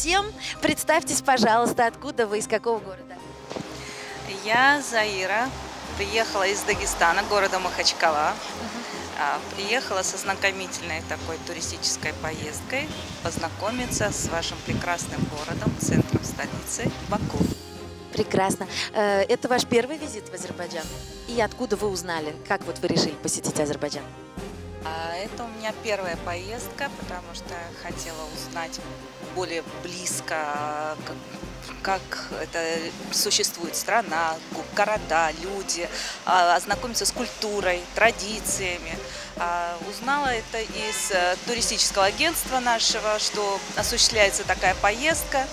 всем. Представьтесь, пожалуйста, откуда вы, из какого города? Я Заира, приехала из Дагестана, города Махачкала. Приехала со знакомительной такой туристической поездкой познакомиться с вашим прекрасным городом, центром столицы Баку. Прекрасно. Это ваш первый визит в Азербайджан? И откуда вы узнали, как вот вы решили посетить Азербайджан? Это у меня первая поездка, потому что хотела узнать более близко, как это существует страна, города, люди, ознакомиться с культурой, традициями. Узнала это из туристического агентства нашего, что осуществляется такая поездка,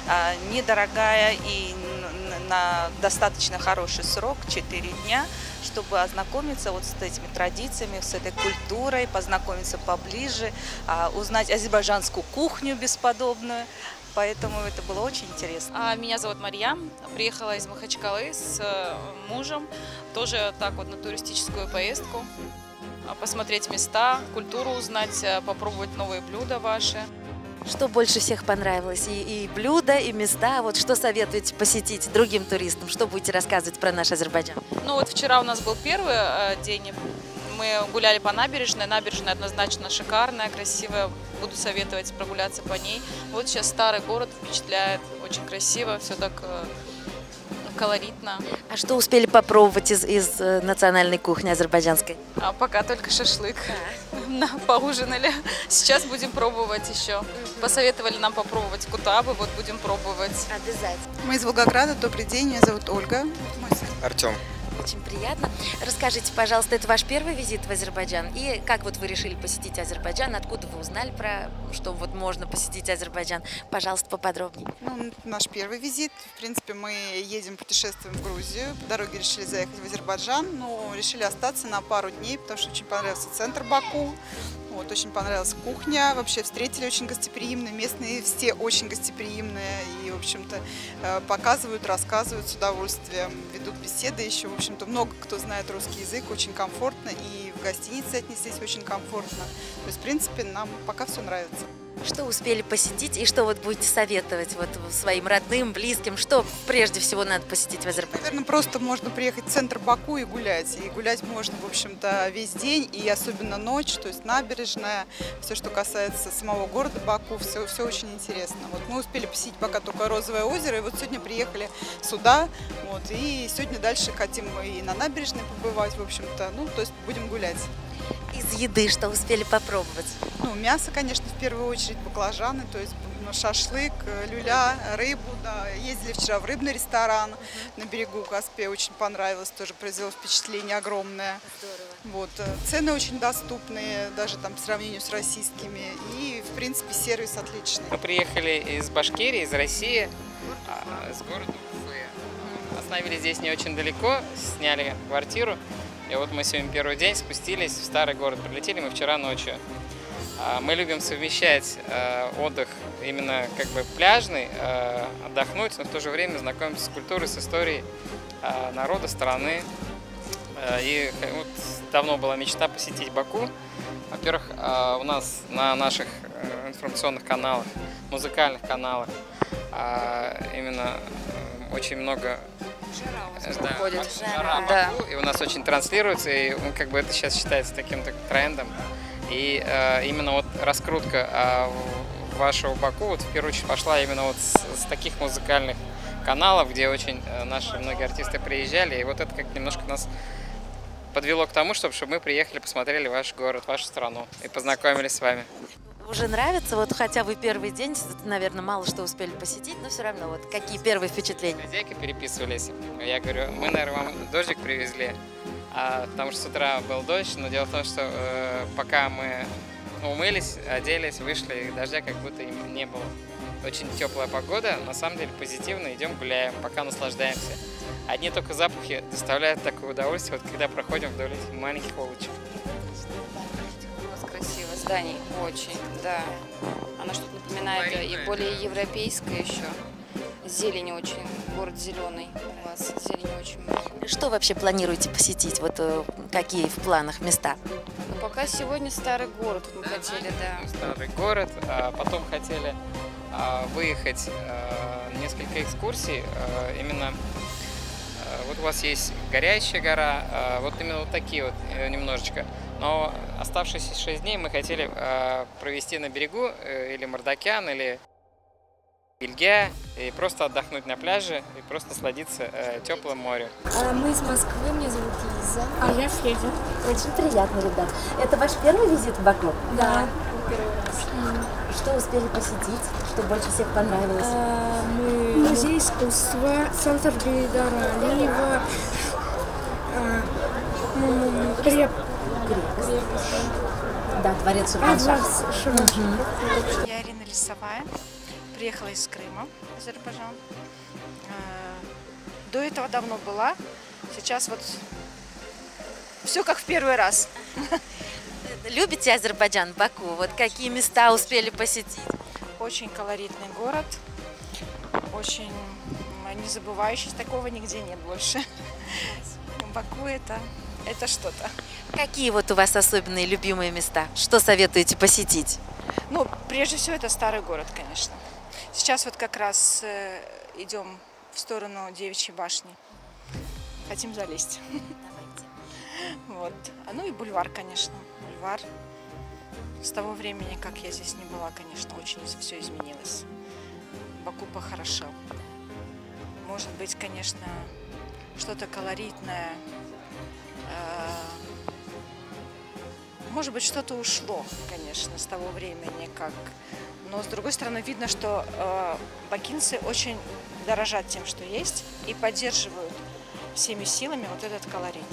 недорогая и на достаточно хороший срок, 4 дня, чтобы ознакомиться вот с этими традициями, с этой культурой, познакомиться поближе, узнать азербайджанскую кухню бесподобную. Поэтому это было очень интересно. Меня зовут Марьям, приехала из Махачкалы с мужем, тоже так вот на туристическую поездку, посмотреть места, культуру узнать, попробовать новые блюда ваши. Что больше всех понравилось? И блюда, и места. Вот что советуете посетить другим туристам? Что будете рассказывать про наш Азербайджан? Ну вот вчера у нас был первый день. Мы гуляли по набережной. Набережная однозначно шикарная, красивая. Буду советовать прогуляться по ней. Вот сейчас старый город впечатляет. Очень красиво, все так колоритно. А что успели попробовать из национальной кухни азербайджанской? Пока только шашлык. Поужинали. Сейчас будем пробовать еще. Посоветовали нам попробовать кутабы, вот будем пробовать. Обязательно. Мы из Волгограда. Добрый день, меня зовут Ольга. Мой сын. Артем. Очень приятно. Расскажите, пожалуйста, это ваш первый визит в Азербайджан? И как вот вы решили посетить Азербайджан? Откуда вы узнали про, что вот можно посетить Азербайджан? Пожалуйста, поподробнее. Ну, наш первый визит. В принципе, мы едем, путешествуем в Грузию. По дороге решили заехать в Азербайджан, но решили остаться на пару дней, потому что очень понравился центр Баку. Вот, очень понравилась кухня. Вообще встретили очень гостеприимные. Местные все очень гостеприимные. И, в общем-то, показывают, рассказывают с удовольствием. Ведут беседы еще. В общем-то, много кто знает русский язык. Очень комфортно. И в гостинице отнеслись очень комфортно. То есть, в принципе, нам пока все нравится. Что успели посетить и что вот будете советовать вот своим родным, близким? Что прежде всего надо посетить в Азербайджане? Наверное, просто можно приехать в центр Баку и гулять. И гулять можно, в общем-то, весь день, и особенно ночь, то есть набережная, все, что касается самого города Баку, все очень интересно. Вот мы успели посетить пока только Розовое озеро, и вот сегодня приехали сюда, вот, и сегодня дальше хотим и на набережной побывать, в общем-то, ну, то есть будем гулять. Из еды что успели попробовать? Ну, мясо, конечно, в первую очередь, баклажаны, то есть шашлык, люля, рыбу, да. Ездили вчера в рыбный ресторан на берегу Каспия, очень понравилось, тоже произвело впечатление огромное. Здорово. Вот. Цены очень доступные, даже там по сравнению с российскими, и, в принципе, сервис отличный. Мы приехали из Башкирии, из России, с города Уфы. Остановились здесь не очень далеко, сняли квартиру. И вот мы сегодня первый день спустились в старый город. Прилетели мы вчера ночью. Мы любим совмещать отдых именно как бы пляжный, отдохнуть, но в то же время знакомиться с культурой, с историей народа, страны. И вот давно была мечта посетить Баку. Во-первых, у нас на наших информационных каналах, музыкальных каналах именно очень много... Выходит. Жара Да. Баку, и у нас очень транслируется, и как бы это сейчас считается таким трендом. И именно вот раскрутка вашего Баку вот в первую очередь пошла именно вот с таких музыкальных каналов, где очень наши многие артисты приезжали, и вот это как немножко нас подвело к тому, чтобы мы приехали, посмотрели ваш город, вашу страну и познакомились с вами. Уже нравится? Вот хотя вы первый день, наверное, мало что успели посетить, но все равно, вот какие первые впечатления? С хозяйкой переписывались. Я говорю, мы, наверное, вам дождик привезли, потому что с утра был дождь, но дело в том, что пока мы умылись, оделись, вышли, и дождя как будто и не было. Очень теплая погода, на самом деле позитивно, идем гуляем, пока наслаждаемся. Одни только запахи доставляют такое удовольствие, вот когда проходим вдоль этих маленьких улочек. Красиво, зданий очень, да. Оно что-то напоминает и более европейское еще. Зелень очень, город зеленый у вас, зелени очень много. Что вообще планируете посетить? Вот какие в планах места? Ну, пока сегодня старый город мы хотели, да. Старый город, а потом хотели выехать несколько экскурсий. Именно вот у вас есть горящая гора, вот именно вот такие вот немножечко. Но оставшиеся 6 дней мы хотели провести на берегу или Мардакян, или Бельгия, и просто отдохнуть на пляже, и просто насладиться теплым морем. Мы из Москвы, меня зовут Лиза. А я Федя. Очень приятно, ребят. Это ваш первый визит в Баку? Да, первый раз. Что успели посетить? Что больше всех понравилось? Музей искусства, центр Гайдара Алиева, крепость. Да, дворец Ширваншах. Я Ирина Лисовая, приехала из Крыма, Азербайджан. До этого давно была, сейчас вот все как в первый раз. Любите Азербайджан, Баку? Вот какие места успели посетить? Очень колоритный город, очень незабывающий, такого нигде нет больше. Баку это что-то. Какие вот у вас особенные любимые места? Что советуете посетить? Ну, прежде всего, это старый город, конечно. Сейчас вот как раз идем в сторону Девичьей башни. Хотим залезть. Вот. Ну и бульвар, конечно. Бульвар. С того времени, как я здесь не была, конечно, очень все изменилось. Баку похорошел. Может быть, конечно, что-то колоритное. Может быть, что-то ушло, конечно, с того времени, как. Но, с другой стороны, видно, что бакинцы очень дорожат тем, что есть, и поддерживают всеми силами вот этот колорит.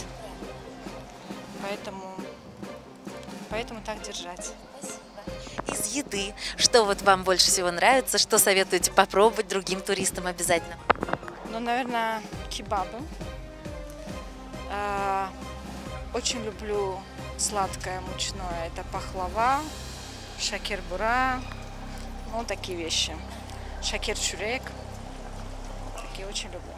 Поэтому так держать. Из еды, что вот вам больше всего нравится, что советуете попробовать другим туристам обязательно? Ну, наверное, кебабы. Очень люблю сладкое, мучное. Это пахлава, шакер-бура, ну, такие вещи. Шакер-чурек. Такие очень люблю.